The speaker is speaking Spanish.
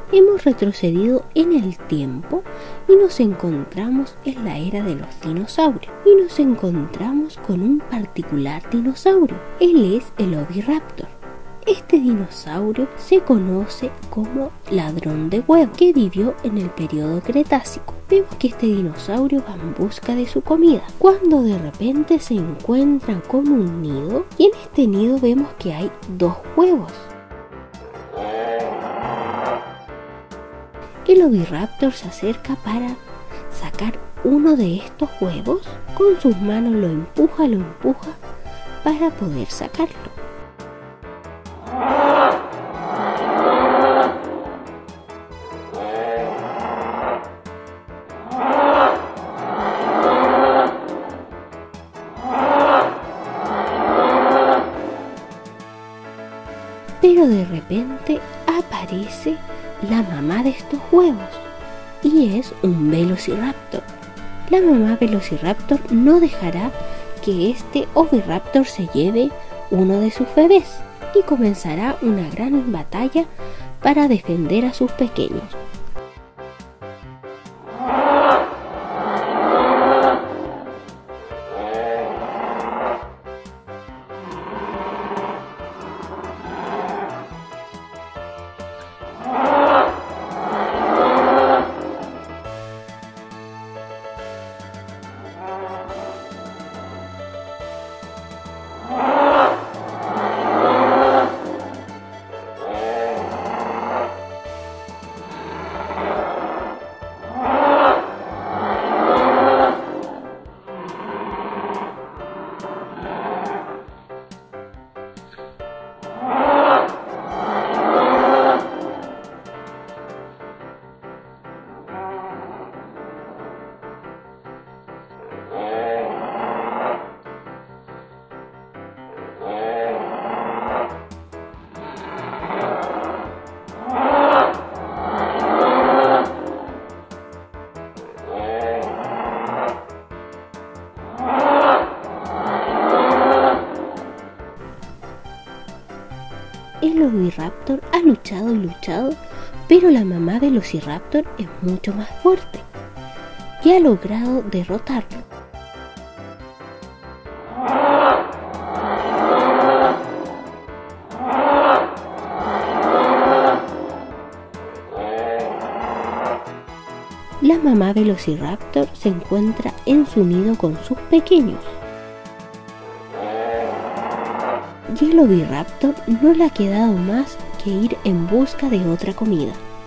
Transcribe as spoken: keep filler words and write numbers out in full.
Hemos retrocedido en el tiempo y nos encontramos en la era de los dinosaurios. Y nos encontramos con un particular dinosaurio. Él es el Oviraptor. Este dinosaurio se conoce como ladrón de huevos, que vivió en el periodo Cretácico. Vemos que este dinosaurio va en busca de su comida, cuando de repente se encuentra con un nido, y en este nido vemos que hay dos huevos. El Oviraptor se acerca para sacar uno de estos huevos. Con sus manos lo empuja, lo empuja para poder sacarlo. Pero de repente aparece la mamá de estos huevos y es un Velociraptor. La mamá Velociraptor no dejará que este Oviraptor se lleve uno de sus bebés y comenzará una gran batalla para defender a sus pequeños. El Oviraptor ha luchado y luchado, pero la mamá Velociraptor es mucho más fuerte y ha logrado derrotarlo. La mamá Velociraptor se encuentra en su nido con sus pequeños. Y el Oviraptor no le ha quedado más que ir en busca de otra comida.